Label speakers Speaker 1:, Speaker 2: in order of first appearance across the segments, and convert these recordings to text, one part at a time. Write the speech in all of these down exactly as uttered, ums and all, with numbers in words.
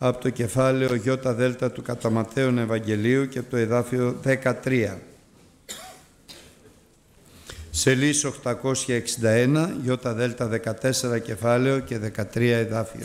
Speaker 1: από το κεφάλαιο Ιώτα Δέλτα του κατά Ματθαίον Ευαγγελίου και το εδάφιο δεκατρία. Σελής οκτακόσια εξήντα ένα, Ιώτα Δέλτα δεκατέσσερα κεφάλαιο και δεκατρία εδάφιο.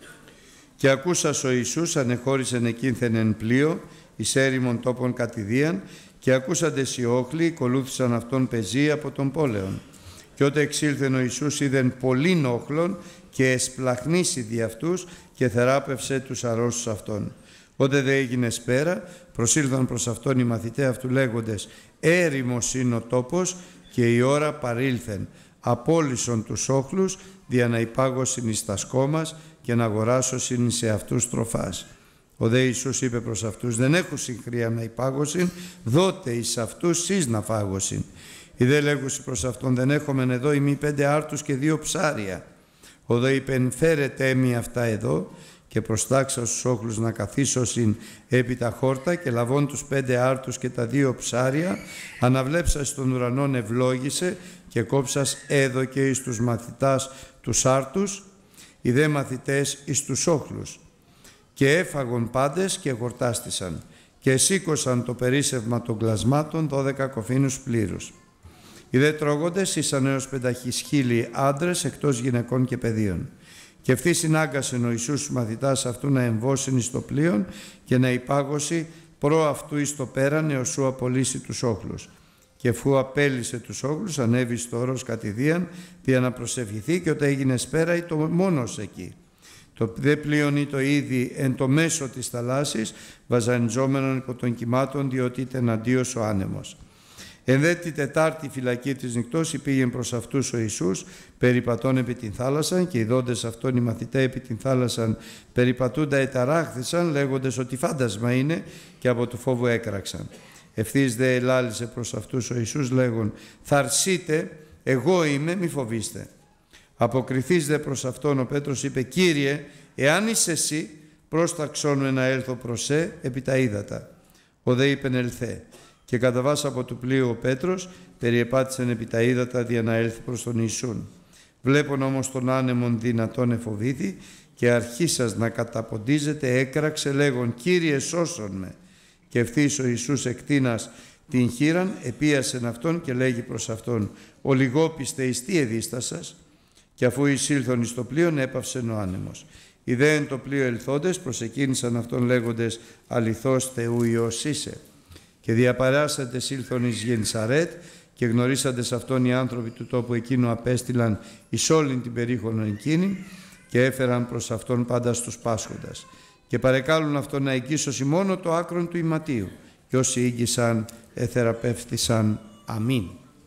Speaker 1: Και ακούσας ο Ιησούς ανεχώρησεν εκείνθεν εν πλοίο, εις έρημον τόπον κατηδίαν, και ακούσαντες οι όχλοι, ακολούθησαν αυτόν πεζοί από τον πόλεον. Και ότε εξήλθεν ο Ιησούς είδεν πολλήν όχλων και εσπλαχνίσει δι' αυτούς και θεράπευσε τους αρρώστους αυτών. Ότε δε έγινε σπέρα, προσήλθαν προς αυτόν οι μαθηταί αυτού λέγοντες «Έρημος είναι ο τόπος και η ώρα παρήλθεν. Απόλυσον τους όχλους δια να υπάγωσιν εις τα σκόμας και να αγοράσωσιν σε αυτούς τροφάς». Ο δε Ιησούς είπε προς αυτούς «Δεν έχουν συγχρία να υπάγωσιν, δότε εις αυτούς σεις να φάγωσιν». Οι δε λέγουσι προς αυτόν «Δεν έχομεν εδώ ημί πέντε άρτους και δύο ψάρια». Ο δε είπεν «Φέρετε έμοι αυτά εδώ», και προστάξα στους όχλους να καθίσωσιν επί τα χόρτα, και λαβών τους πέντε άρτους και τα δύο ψάρια, αναβλέψας τον ουρανόν ευλόγησε και κόψας έδωκε εις τους μαθητάς τους άρτους, οι δε μαθητές εις τους όχλους. Και έφαγον πάντες και γορτάστησαν και εσήκωσαν το περίσσευμα των κλασμάτων δώδεκα κοφίνους πλήρους. Οι δε τρώγοντες ήσαν έως πενταχισχίλιοι άντρες εκτός γυναικών και παιδίων. Και ευθύ συνάγκασεν ο Ιησούς τους μαθητάς αυτού να εμβώσουν εις το πλοίον και να υπάγωσει προ αυτού εις το πέραν έως σου απολύσει τους όχλους. Και αφού απέλυσε τους όχλους ανέβη στο όρος κατηδίαν δια να προσευχηθεί, και όταν έγινε σπέρα ήτο μόνος εκεί. Το δε πλοίον ήτο ήδη εν το μέσο της θαλάσσης βαζανιζόμενον υπό των κυμάτων, διότι ήταν αντίος ο άνεμος. Εν δε τη τετάρτη φυλακή της νυχτός υπήγεν προς αυτούς ο Ιησούς περιπατών επί την θάλασσαν, και οι δόντες αυτών οι μαθηταί επί την θάλασσαν περιπατούντα εταράχθησαν λέγοντες ότι φάντασμα είναι, και από του φόβου έκραξαν. Ευθύς δε ελάλησε προς αυτούς ο Ιησούς λέγον «Θαρσείτε, εγώ είμαι, μη φοβήστε». Αποκριθείς δε προς αυτόν ο Πέτρος είπε «Κύριε, εάν είσαι εσύ, πρόσταξόν με να έλθω προς σε επί τα ύδατα». Ο δε είπεν «Ελθέ». Και καταβάς από του πλοίου ο Πέτρος περιεπάτησεν επί τα ύδατα δια να έλθει προς τον Ιησούν. Βλέπον όμως τον άνεμον δυνατόν εφοβήθη, και αρχίσας να καταποντίζεται έκραξε λέγον «Κύριε, σώσον με». Και ευθύς ο Ιησούς εκτείνας την χείραν επίασεν αυτόν και λέγει προς αυτόν «Ο λιγόπιστε εις τι εδίστασας». Και αφού εισήλθον εις το πλοίον έπαυσεν ο άνεμος. Οι δε εν το πλοίο ελθόντες προσεκίνησαν αυτόν λέγοντες «Αληθώς Θεού Υιός είσαι». Και διαπαράσαντες ήλθον εις Γενσαρέτ, και γνωρίσαντες αυτόν οι άνθρωποι του τόπου εκείνου απέστειλαν εις όλην την περίχωρον εκείνη, και έφεραν προς αυτόν πάντα στους πάσχοντας. Και παρεκάλουν αυτόν να εγκύσωσει μόνο το άκρον του ηματίου, και όσοι ήγγισαν εθεραπεύθησαν. Αμήν.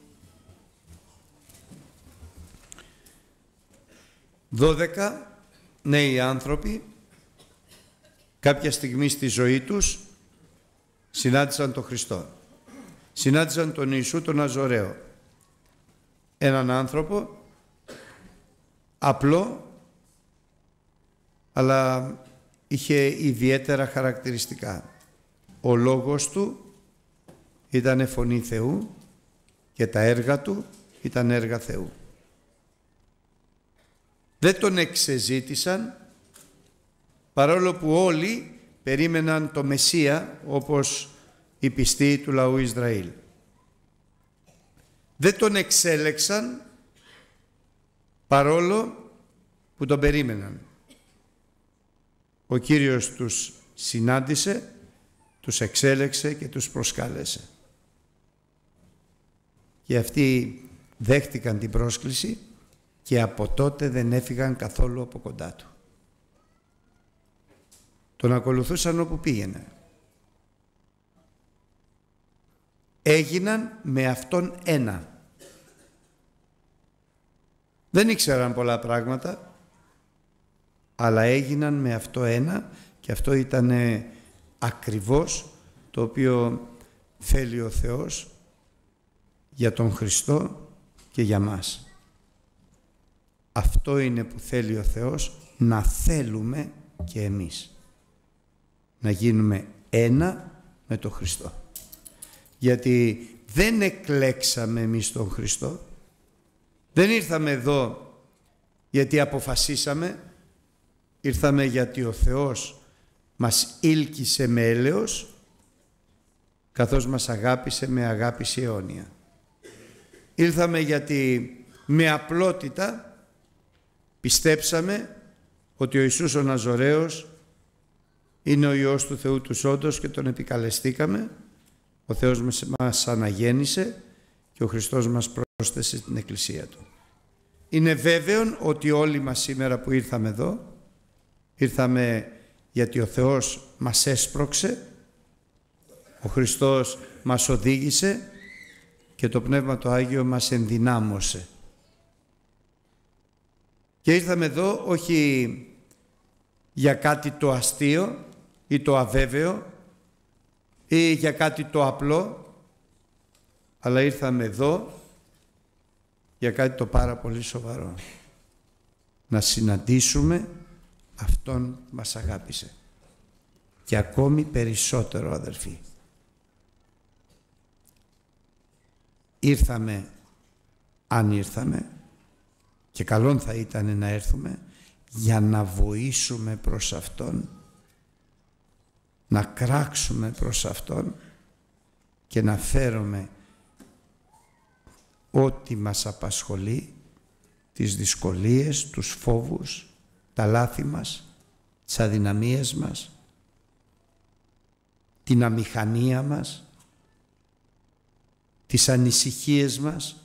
Speaker 1: Δώδεκα νέοι άνθρωποι κάποια στιγμή στη ζωή τους συνάντησαν τον Χριστό. Συνάντησαν τον Ιησού τον Ναζωραίο. Έναν άνθρωπο απλό, αλλά είχε ιδιαίτερα χαρακτηριστικά. Ο λόγος του ήταν φωνή Θεού και τα έργα του ήταν έργα Θεού. Δεν τον εξεζήτησαν, παρόλο που όλοι περίμεναν το Μεσσία όπως οι πιστοί του λαού Ισραήλ. Δεν τον εξέλεξαν, παρόλο που τον περίμεναν. Ο Κύριος τους συνάντησε, τους εξέλεξε και τους προσκάλεσε. Και αυτοί δέχτηκαν την πρόσκληση και από τότε δεν έφυγαν καθόλου από κοντά του. Τον ακολουθούσαν όπου πήγαινε. Έγιναν με αυτόν ένα. Δεν ήξεραν πολλά πράγματα, αλλά έγιναν με αυτό ένα, και αυτό ήταν ακριβώς το οποίο θέλει ο Θεός για τον Χριστό και για μας. Αυτό είναι που θέλει ο Θεός να θέλουμε και εμείς. Να γίνουμε ένα με τον Χριστό. Γιατί δεν εκλέξαμε εμείς τον Χριστό. Δεν ήρθαμε εδώ γιατί αποφασίσαμε. Ήρθαμε γιατί ο Θεός μας ήλκησε με έλεος, καθώς μας αγάπησε με αγάπηση αιώνια. Ήλθαμε γιατί με απλότητα πιστέψαμε ότι ο Ιησούς ο Ναζωραίος είναι ο Υιός του Θεού του Σόντος και τον επικαλεστήκαμε. Ο Θεός μας αναγέννησε και ο Χριστός μας πρόσθεσε την Εκκλησία Του. Είναι βέβαιο ότι όλοι μας σήμερα που ήρθαμε εδώ, ήρθαμε γιατί ο Θεός μας έσπρωξε, ο Χριστός μας οδήγησε και το Πνεύμα το Άγιο μας ενδυνάμωσε. Και ήρθαμε εδώ όχι για κάτι το αστείο ή το αβέβαιο ή για κάτι το απλό, αλλά ήρθαμε εδώ για κάτι το πάρα πολύ σοβαρό. Να συναντήσουμε Αυτόν που μας αγάπησε. Και ακόμη περισσότερο, αδελφοί. Ήρθαμε, αν ήρθαμε, και καλόν θα ήταν να έρθουμε, για να βοήσουμε προς Αυτόν, να κράξουμε προς Αυτόν και να φέρουμε ό,τι μας απασχολεί, τις δυσκολίες, τους φόβους, τα λάθη μας, τις αδυναμίες μας, την αμηχανία μας, τις ανησυχίες μας,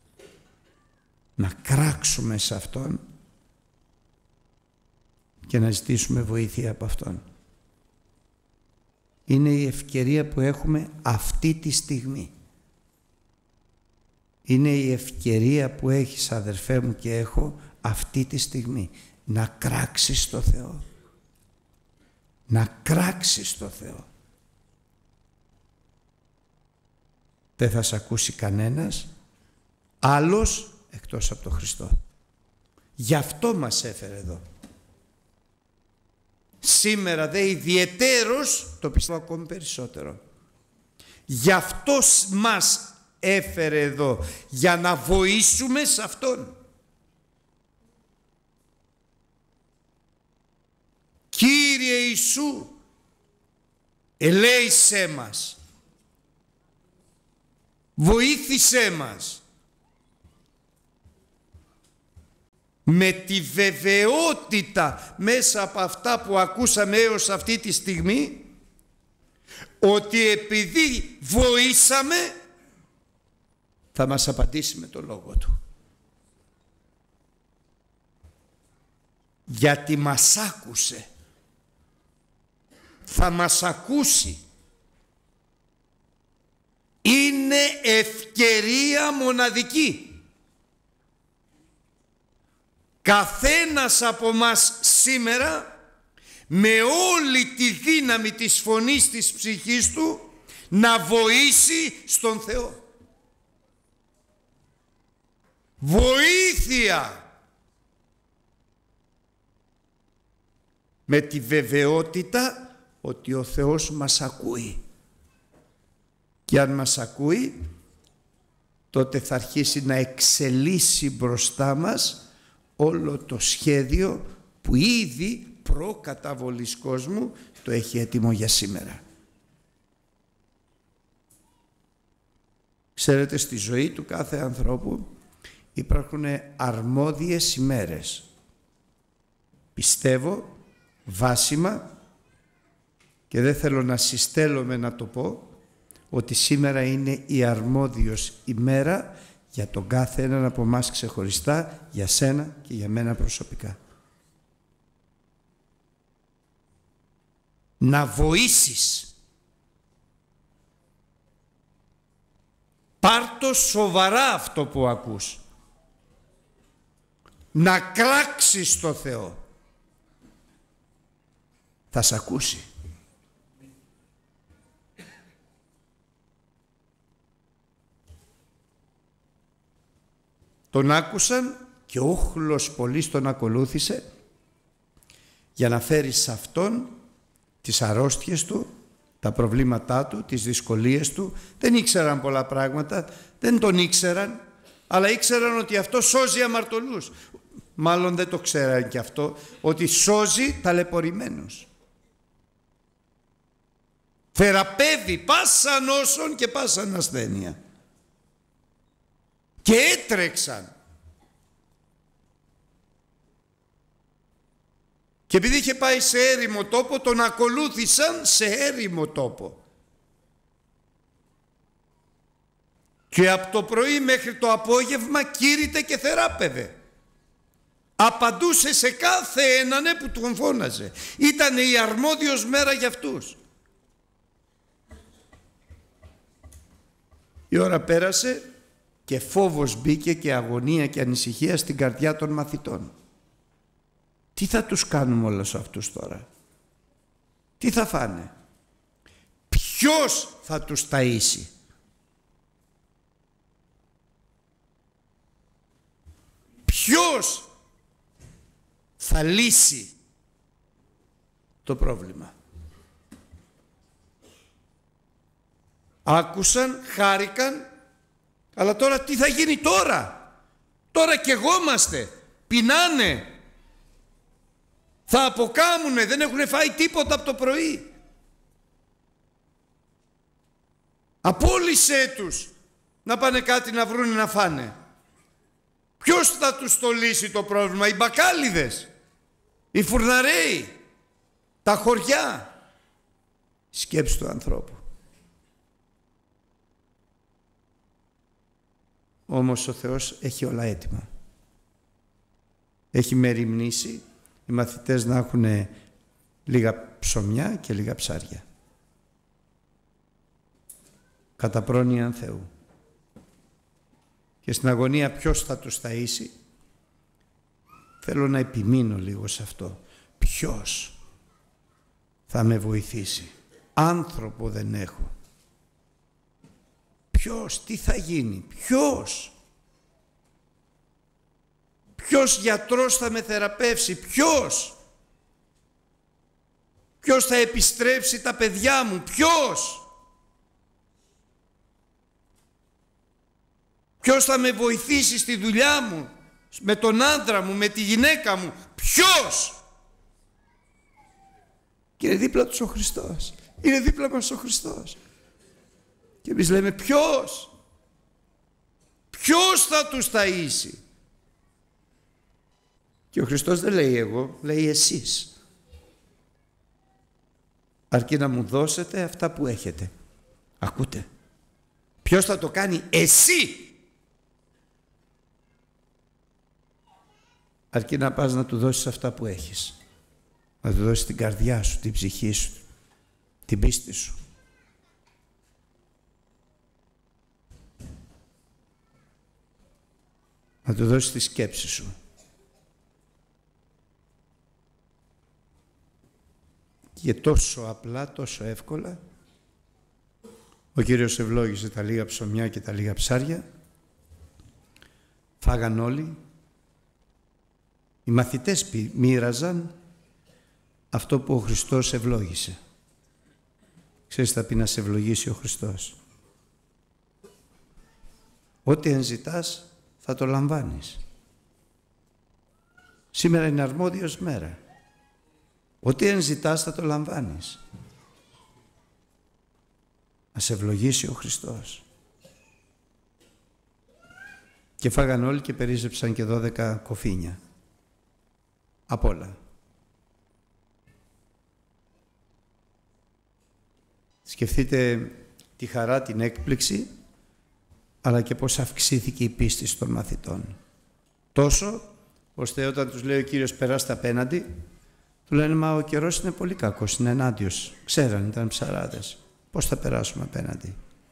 Speaker 1: να κράξουμε σε Αυτόν και να ζητήσουμε βοήθεια από Αυτόν. Είναι η ευκαιρία που έχουμε αυτή τη στιγμή. Είναι η ευκαιρία που έχεις, αδερφέ μου, και έχω αυτή τη στιγμή. Να κράξεις το Θεό. Να κράξεις το Θεό. Δεν θα σε ακούσει κανένας άλλος εκτός από τον Χριστό. Γι' αυτό μας έφερε εδώ. Σήμερα δε ιδιαιτέρως το πιστεύω ακόμη περισσότερο. Γι' αυτό μας έφερε εδώ, για να βοήσουμε σε Αυτόν. Κύριε Ιησού, ελέησέ μας, βοήθησέ μας, με τη βεβαιότητα μέσα από αυτά που ακούσαμε έως αυτή τη στιγμή, ότι επειδή βοήσαμε θα μας απαντήσει με το λόγο Του. Γιατί μας άκουσε, θα μας ακούσει. Είναι ευκαιρία μοναδική. Καθένας από μας σήμερα, με όλη τη δύναμη της φωνής της ψυχής του, να βοήσει στον Θεό. Βοήθεια! Με τη βεβαιότητα ότι ο Θεός μας ακούει. Και αν μας ακούει, τότε θα αρχίσει να εξελίσσει μπροστά μας όλο το σχέδιο που ήδη προκαταβολής κόσμου το έχει έτοιμο για σήμερα. Ξέρετε, στη ζωή του κάθε ανθρώπου υπάρχουν αρμόδιες ημέρες. Πιστεύω, βάσιμα, και δεν θέλω να συστέλλομαι να το πω, ότι σήμερα είναι η αρμόδιος ημέρα για τον κάθε έναν από εμάς ξεχωριστά, για σένα και για μένα προσωπικά. Να βοήσεις. Πάρ' το σοβαρά αυτό που ακούς. Να κράξεις το Θεό. Θα σ' ακούσει. Τον άκουσαν και όχλος πολύς τον ακολούθησε για να φέρει σε Αυτόν τις αρρώστιες του, τα προβλήματά του, τις δυσκολίες του. Δεν ήξεραν πολλά πράγματα, δεν τον ήξεραν, αλλά ήξεραν ότι αυτό σώζει αμαρτωλούς. Μάλλον δεν το ξέραν και αυτό, ότι σώζει ταλαιπωρημένους. Θεραπεύει πάσα νόσον και πάσα ασθένεια. Και έτρεξαν. Και επειδή είχε πάει σε έρημο τόπο, τον ακολούθησαν σε έρημο τόπο. Και από το πρωί μέχρι το απόγευμα κήρυτε και θεράπευε. Απαντούσε σε κάθε έναν που τον φώναζε. Ήταν η αρμόδιος μέρα για αυτούς. Η ώρα πέρασε και φόβος μπήκε και αγωνία και ανησυχία στην καρδιά των μαθητών. Τι θα τους κάνουμε όλους αυτούς τώρα? Τι θα φάνε? Ποιος θα τους ταΐσει? Ποιος θα λύσει το πρόβλημα? Άκουσαν, χάρηκαν, αλλά τώρα τι θα γίνει τώρα? Τώρα καιγόμαστε, πεινάνε, θα αποκάμουνε, δεν έχουν φάει τίποτα από το πρωί. Απόλυσέ τους να πάνε κάτι να βρούνε να φάνε. Ποιος θα τους το λύσει το πρόβλημα? Οι μπακάλιδες, οι φουρναρέοι, τα χωριά. Σκέψη του ανθρώπου. Όμως ο Θεός έχει όλα έτοιμα. Έχει μεριμνήσει οι μαθητές να έχουν λίγα ψωμιά και λίγα ψάρια. Κατά πρόνοια Θεού. Και στην αγωνία ποιος θα τους ταΐσει? Θέλω να επιμείνω λίγο σε αυτό. Ποιος θα με βοηθήσει? Άνθρωπο δεν έχω. Ποιος, τι θα γίνει? Ποιος? Ποιος γιατρός θα με θεραπεύσει? Ποιος? Ποιος θα επιστρέψει τα παιδιά μου? Ποιος? Ποιος θα με βοηθήσει στη δουλειά μου, με τον άντρα μου, με τη γυναίκα μου? Ποιος? Και είναι δίπλα τους ο Χριστός. Είναι δίπλα μας ο Χριστός. Και εμείς λέμε ποιος? Ποιος θα τους ταΐσει? Και ο Χριστός δεν λέει εγώ, λέει εσείς. Αρκεί να μου δώσετε αυτά που έχετε. Ακούτε? Ποιος θα το κάνει? Εσύ! Αρκεί να πας να του δώσεις αυτά που έχεις. Να του δώσεις την καρδιά σου, την ψυχή σου, την πίστη σου. Να του δώσεις τη σκέψη σου. Και τόσο απλά, τόσο εύκολα, ο Κύριος ευλόγησε τα λίγα ψωμιά και τα λίγα ψάρια. Φάγαν όλοι. Οι μαθητές μοίραζαν αυτό που ο Χριστός ευλόγησε. Ξέρεις θα πει να σε ευλογήσει ο Χριστός? Ό,τι εν ζητάς θα το λαμβάνεις. Σήμερα είναι αρμόδιος μέρα. Ό,τι εν ζητάς θα το λαμβάνεις. Να σε ευλογήσει ο Χριστός. Και φάγαν όλοι και περίζεψαν και δώδεκα κοφίνια. Απ' όλα. Σκεφτείτε τη χαρά, την έκπληξη, αλλά και πώς αυξήθηκε η πίστη των μαθητών. Τόσο, ώστε όταν τους λέει ο Κύριος περάστε απέναντι, του λένε μα ο καιρός είναι πολύ κακός, είναι ενάντιος. Ξέραν, ήταν ψαράδες. Πώς θα περάσουμε απέναντι?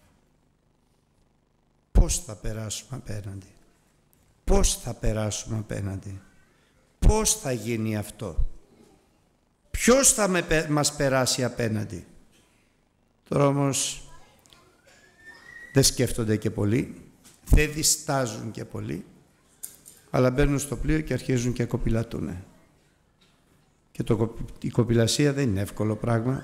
Speaker 1: Πώς θα περάσουμε απέναντι? Πώς θα περάσουμε απέναντι? Πώς θα γίνει αυτό? Ποιος θα με, μας περάσει απέναντι? Τώρα όμως δεν σκέφτονται και πολύ, δεν διστάζουν και πολύ, αλλά μπαίνουν στο πλοίο και αρχίζουν και κοπηλατούνε. Και το, η κοπηλασία δεν είναι εύκολο πράγμα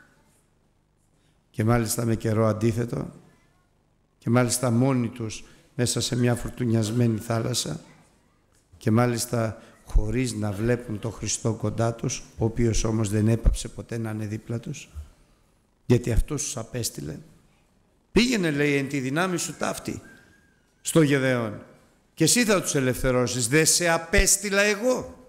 Speaker 1: και μάλιστα με καιρό αντίθετο και μάλιστα μόνοι τους μέσα σε μια φουρτουνιασμένη θάλασσα και μάλιστα χωρίς να βλέπουν τον Χριστό κοντά τους, ο οποίος όμως δεν έπαψε ποτέ να είναι δίπλα τους. Γιατί αυτός τους απέστειλε. Πήγαινε, λέει, εν τη δυνάμει σου ταύτη στο Γεδεών και εσύ θα τους ελευθερώσεις. Δεν σε απέστειλα εγώ?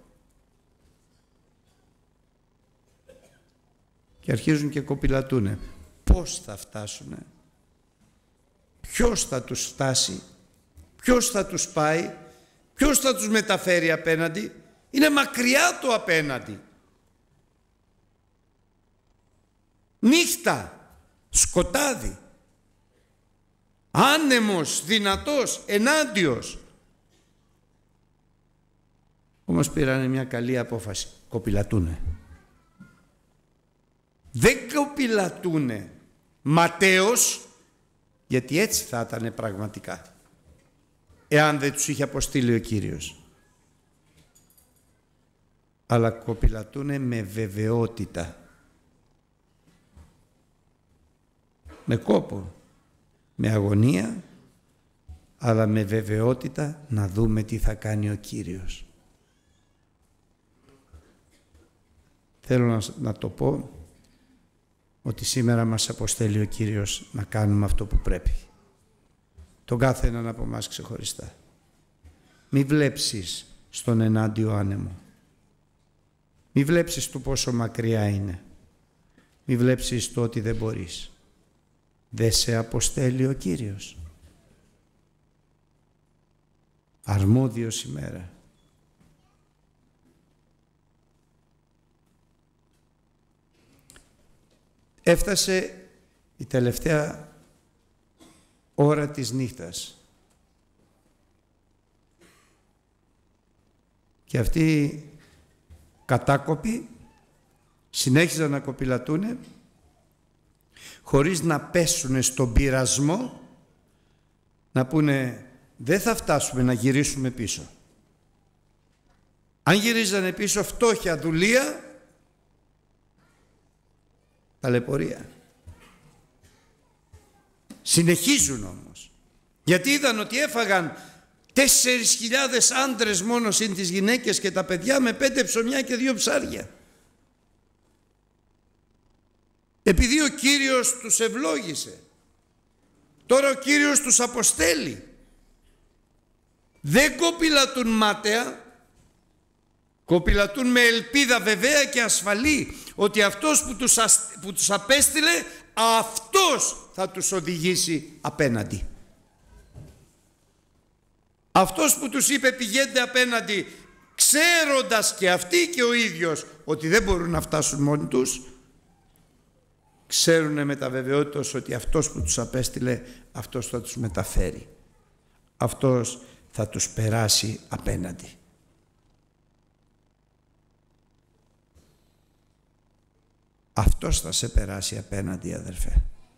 Speaker 1: Και αρχίζουν και κοπηλατούνε. Πώς θα φτάσουνε? Ποιος θα τους φτάσει? Ποιος θα τους πάει? Ποιος θα τους μεταφέρει απέναντι? Είναι μακριά το απέναντι. Νύχτα, σκοτάδι, άνεμος, δυνατός, ενάντιος. Όμως πήρανε μια καλή απόφαση. Κοπηλατούνε. Δεν κοπηλατούνε ματέως, γιατί έτσι θα ήταν πραγματικά, εάν δεν τους είχε αποστείλει ο Κύριος. Αλλά κοπηλατούνε με βεβαιότητα. Με κόπο, με αγωνία, αλλά με βεβαιότητα να δούμε τι θα κάνει ο Κύριος. Θέλω να, να το πω ότι σήμερα μας αποστέλει ο Κύριος να κάνουμε αυτό που πρέπει. Τον κάθε έναν από εμάς ξεχωριστά. Μη βλέψεις στον ενάντιο άνεμο. Μη βλέψεις το πόσο μακριά είναι. Μη βλέψεις το ότι δεν μπορείς. Δεν σε αποστέλει ο Κύριος. Αρμόδιος ημέρα. Έφτασε η τελευταία ώρα της νύχτας. Και αυτοί κατάκοποι συνέχιζαν να κοπηλατούνε χωρίς να πέσουνε στον πειρασμό να πούνε δεν θα φτάσουμε να γυρίσουμε πίσω. Αν γυρίζανε πίσω, φτώχεια, δουλεία, ταλαιπωρία. Συνεχίζουν όμως, γιατί είδαν ότι έφαγαν τέσσερις χιλιάδες άντρες μόνο συν τις γυναίκες και τα παιδιά με πέντε ψωμιά και δύο ψάρια. Επειδή ο Κύριος τους ευλόγησε, τώρα ο Κύριος τους αποστέλει. Δεν κοπηλατούν μάταια, κοπηλατούν με ελπίδα βεβαία και ασφαλή ότι αυτός που τους, ασ... που τους απέστειλε, αυτός θα τους οδηγήσει απέναντι. Αυτός που τους είπε πηγαίνετε απέναντι, ξέροντας και αυτοί και ο ίδιος ότι δεν μπορούν να φτάσουν μόνοι τους, ξέρουν με τα βεβαιότητα ότι αυτός που τους απέστειλε, αυτός θα τους μεταφέρει. Αυτός θα τους περάσει απέναντι. Αυτός θα σε περάσει απέναντι, αδερφέ.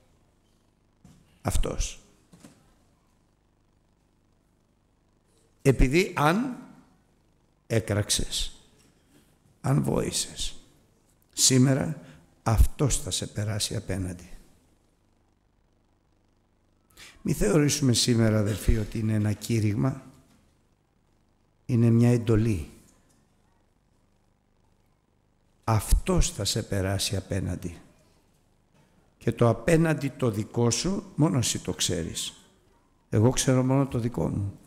Speaker 1: Αυτός. Επειδή αν έκραξες, αν βόησες, σήμερα αυτός θα σε περάσει απέναντι. Μη θεωρήσουμε σήμερα, αδελφοί, ότι είναι ένα κήρυγμα. Είναι μια εντολή. Αυτός θα σε περάσει απέναντι. Και το απέναντι το δικό σου, μόνο εσύ το ξέρεις. Εγώ ξέρω μόνο το δικό μου.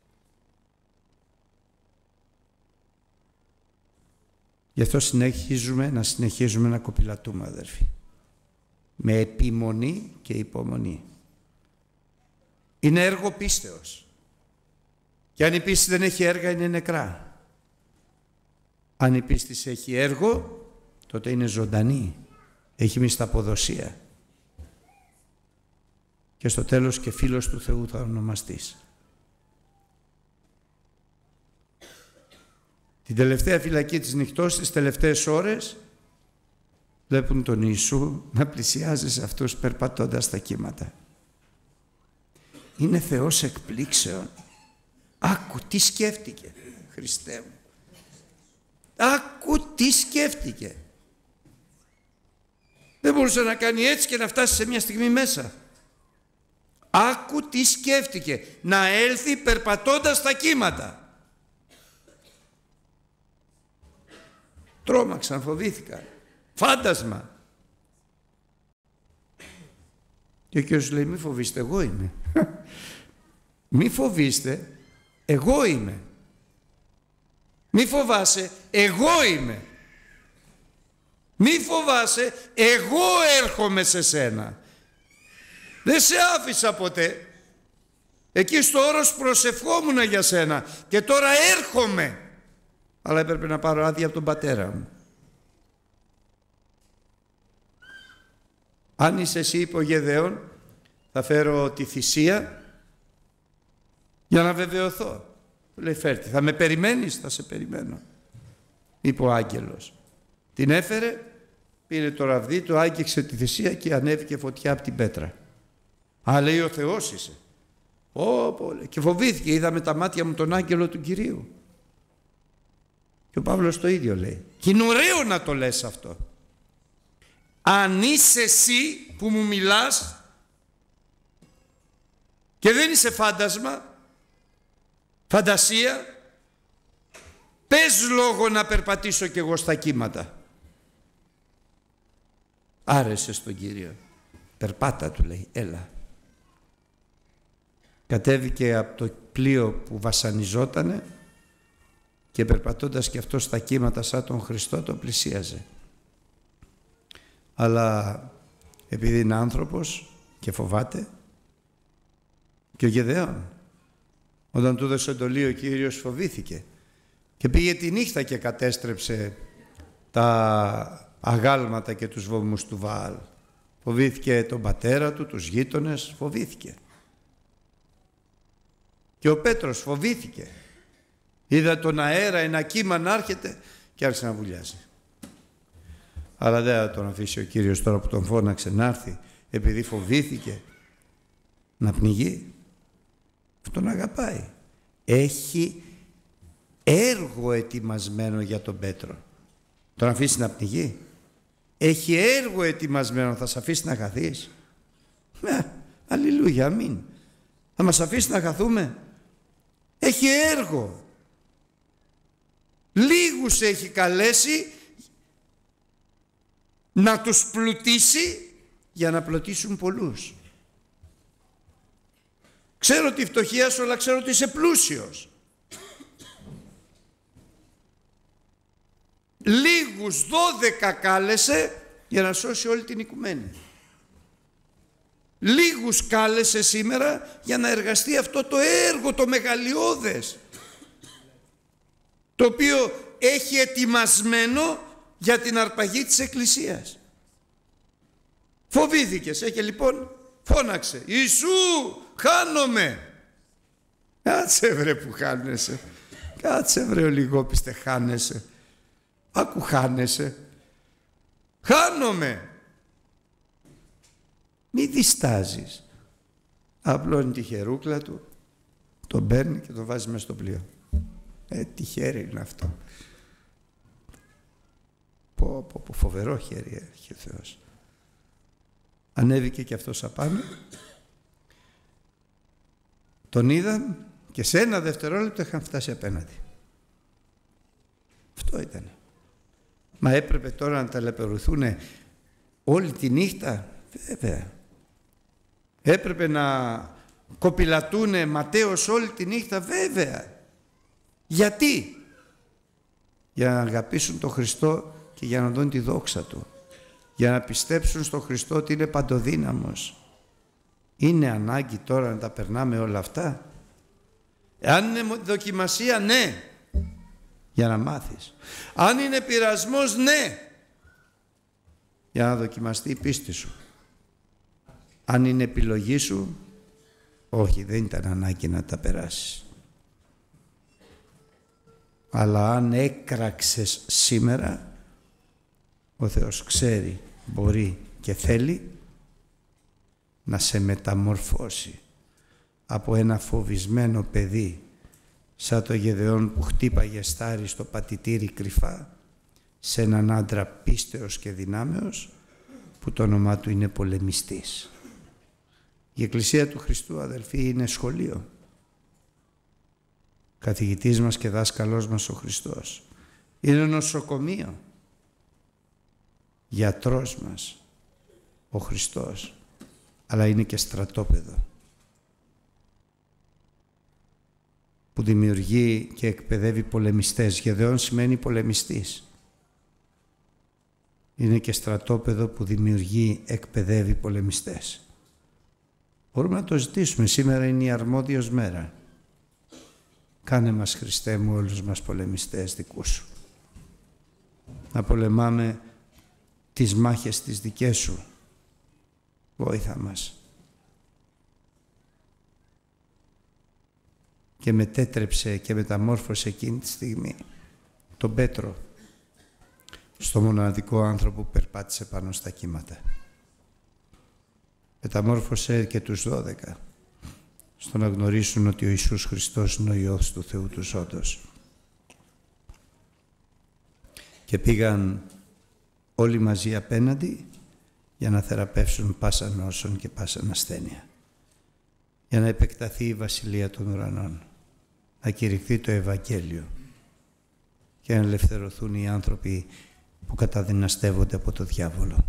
Speaker 1: Γι' αυτό συνεχίζουμε να συνεχίζουμε να κοπηλατούμε, αδερφοί. Με επιμονή και υπομονή. Είναι έργο πίστεως. Και αν η πίστη δεν έχει έργα, είναι νεκρά. Αν η πίστη έχει έργο, τότε είναι ζωντανή. Έχει μισθαποδοσία. Και στο τέλος και φίλος του Θεού θα ονομαστείς. Την τελευταία φυλακή της νυχτός, τις τελευταίες ώρες, βλέπουν τον Ιησού να πλησιάζει σε αυτούς περπατώντας τα κύματα. Είναι Θεός εκπλήξεων. Άκου τι σκέφτηκε, Χριστέ μου. Άκου τι σκέφτηκε. Δεν μπορούσε να κάνει έτσι και να φτάσει σε μια στιγμή μέσα. Άκου τι σκέφτηκε. Να έλθει περπατώντας τα κύματα. Τρόμαξαν, φοβήθηκαν. Φάντασμα. Και ο Κύριος λέει, μη φοβήστε, εγώ είμαι. Μη φοβήστε, εγώ είμαι. Μη φοβάσαι, εγώ είμαι. Μη φοβάσαι, εγώ έρχομαι σε σένα. Δεν σε άφησα ποτέ. Εκεί στο όρος προσευχόμουν για σένα και τώρα έρχομαι. Αλλά έπρεπε να πάρω άδεια από τον πατέρα μου. Αν είσαι εσύ, είπε ο Γεδεών, θα φέρω τη θυσία για να βεβαιωθώ. Του λέει, φέρτε, θα με περιμένεις? Θα σε περιμένω, είπε ο άγγελος. Την έφερε, πήρε το ραβδί, το άγγιξε τη θυσία και ανέβηκε φωτιά από την πέτρα. Α, λέει, ο Θεός είσαι. Ω, πω, και φοβήθηκε, είδα με τα μάτια μου τον άγγελο του Κυρίου. Και ο Παύλος το ίδιο λέει. Και είναι ωραίο να το λες αυτό. Αν είσαι εσύ που μου μιλάς και δεν είσαι φάντασμα, φαντασία, πες λόγο να περπατήσω κι εγώ στα κύματα. Άρεσε στον Κύριο. Περπάτα, του λέει, έλα. Κατέβηκε από το πλοίο που βασανιζότανε και περπατώντας και αυτό στα κύματα σαν τον Χριστό τον πλησίαζε. Αλλά επειδή είναι άνθρωπος και φοβάται, και ο Γεδεών, όταν του έδωσε εντολή ο Κύριος φοβήθηκε και πήγε τη νύχτα και κατέστρεψε τα αγάλματα και τους βωμούς του Βαάλ. Φοβήθηκε τον πατέρα του, τους γείτονες, φοβήθηκε. Και ο Πέτρος φοβήθηκε. Είδα τον αέρα, ένα κύμα να έρχεται και άρχισε να βουλιάζει. Αλλά δεν θα τον αφήσει ο Κύριος τώρα που τον φώναξε να έρθει, επειδή φοβήθηκε να πνιγεί. Αυτόν αγαπάει. Έχει έργο ετοιμασμένο για τον Πέτρο. Τον αφήσει να πνιγεί? Έχει έργο ετοιμασμένο, θα σε αφήσει να χαθείς? Ε, αλληλούια, αμήν. Θα μας αφήσει να χαθούμε? Έχει έργο. Λίγους έχει καλέσει να τους πλουτίσει για να πλουτίσουν πολλούς. Ξέρω τη φτωχία σου, αλλά ξέρω ότι είσαι πλούσιος. Λίγους δώδεκα κάλεσε για να σώσει όλη την οικουμένη. Λίγους κάλεσε σήμερα για να εργαστεί αυτό το έργο το μεγαλειώδες, το οποίο έχει ετοιμασμένο για την αρπαγή της Εκκλησίας. Φοβήθηκες, ε, και λοιπόν φώναξε, Ιησού, χάνομαι. Κάτσε βρε που χάνεσαι. Κάτσε βρε ο λιγόπιστε, χάνεσαι. Άκου, χάνεσαι. Χάνομαι. Μη διστάζεις. Απλώνει τη χερούκλα του, τον παίρνει και τον βάζει μέσα στο πλοίο. Ε, τι χέρι είναι αυτό. Πω, πω, πω, φοβερό χέρι έχει ο Θεός. Ανέβηκε και αυτός απάνω. Τον είδαν και σε ένα δευτερόλεπτο είχαν φτάσει απέναντι. Αυτό ήταν. Μα έπρεπε τώρα να ταλαιπωρηθούν όλη τη νύχτα? Βέβαια. Έπρεπε να κοπηλατούνε ματέως όλη τη νύχτα? Βέβαια. Γιατί? Για να αγαπήσουν τον Χριστό και για να δουν τη δόξα Του. Για να πιστέψουν στον Χριστό ότι είναι παντοδύναμος. Είναι ανάγκη τώρα να τα περνάμε όλα αυτά? Αν είναι δοκιμασία, ναι, για να μάθεις. Αν είναι πειρασμός, ναι, για να δοκιμαστεί η πίστη σου. Αν είναι επιλογή σου, όχι, δεν ήταν ανάγκη να τα περάσεις. Αλλά αν έκραξες σήμερα, ο Θεός ξέρει, μπορεί και θέλει να σε μεταμορφώσει από ένα φοβισμένο παιδί σαν το Γεδεών που χτύπαγε στάρι στο πατητήρι κρυφά, σε έναν άντρα πίστεως και δυνάμεως που το όνομά του είναι πολεμιστής. Η Εκκλησία του Χριστού, αδελφοί, είναι σχολείο. Καθηγητής μας και δάσκαλός μας ο Χριστός. Είναι νοσοκομείο. Γιατρός μας ο Χριστός. αλλά είναι και στρατόπεδο που δημιουργεί και εκπαιδεύει πολεμιστές. Γεδεών σημαίνει πολεμιστής. Είναι και στρατόπεδο που δημιουργεί, εκπαιδεύει πολεμιστές. Μπορούμε να το ζητήσουμε. Σήμερα είναι η αρμόδιος μέρα. Κάνε μας, Χριστέ μου, όλους μας πολεμιστές δικούς σου. Να πολεμάμε τις μάχες τις δικές σου. Βόηθα μας. Και μετέτρεψε και μεταμόρφωσε εκείνη τη στιγμή τον Πέτρο στο μοναδικό άνθρωπο που περπάτησε πάνω στα κύματα. Μεταμόρφωσε και τους δώδεκα στο να γνωρίσουν ότι ο Ιησούς Χριστός είναι ο Υιός του Θεού του Ζώντος. Και πήγαν όλοι μαζί απέναντι για να θεραπεύσουν πάσα νόσον και πάσα ασθένεια. Για να επεκταθεί η Βασιλεία των Ουρανών, να κηρυχθεί το Ευαγγέλιο και να ελευθερωθούν οι άνθρωποι που καταδυναστεύονται από το διάβολο.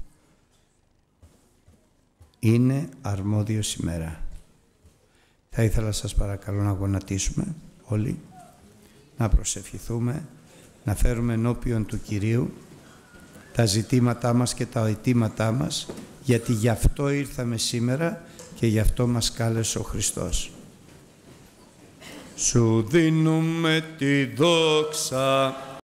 Speaker 1: Είναι αρμόδιο σήμερα. Θα ήθελα σας παρακαλώ να γονατίσουμε όλοι, να προσευχηθούμε, να φέρουμε ενώπιον του Κυρίου τα ζητήματά μας και τα αιτήματά μας, γιατί γι' αυτό ήρθαμε σήμερα και γι' αυτό μας κάλεσε ο Χριστός. Σου δίνουμε τη δόξα